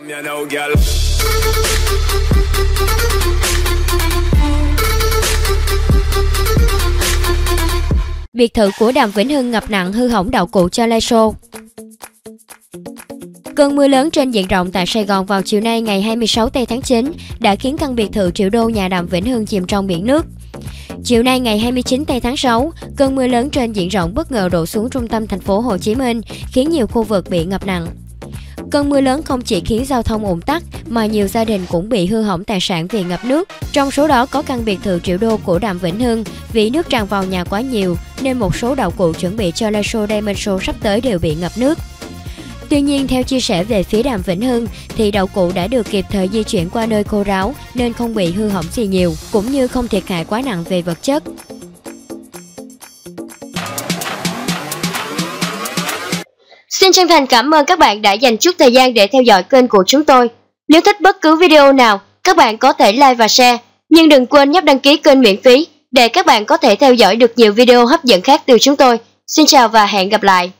Biệt thự của Đàm Vĩnh Hưng ngập nặng, hư hỏng đạo cụ cho live show. Cơn mưa lớn trên diện rộng tại Sài Gòn vào chiều nay ngày 26 tây tháng 9 đã khiến căn biệt thự triệu đô nhà Đàm Vĩnh Hưng chìm trong biển nước. Chiều nay ngày 29 tây tháng 6, cơn mưa lớn trên diện rộng bất ngờ đổ xuống trung tâm thành phố Hồ Chí Minh, khiến nhiều khu vực bị ngập nặng. Cơn mưa lớn không chỉ khiến giao thông ùn tắc mà nhiều gia đình cũng bị hư hỏng tài sản vì ngập nước. Trong số đó có căn biệt thự triệu đô của Đàm Vĩnh Hưng, vì nước tràn vào nhà quá nhiều nên một số đạo cụ chuẩn bị cho live show Diamond Show sắp tới đều bị ngập nước. Tuy nhiên, theo chia sẻ về phía Đàm Vĩnh Hưng thì đạo cụ đã được kịp thời di chuyển qua nơi khô ráo nên không bị hư hỏng gì nhiều, cũng như không thiệt hại quá nặng về vật chất. Xin chân thành cảm ơn các bạn đã dành chút thời gian để theo dõi kênh của chúng tôi. Nếu thích bất cứ video nào, các bạn có thể like và share, nhưng đừng quên nhấp đăng ký kênh miễn phí để các bạn có thể theo dõi được nhiều video hấp dẫn khác từ chúng tôi. Xin chào và hẹn gặp lại!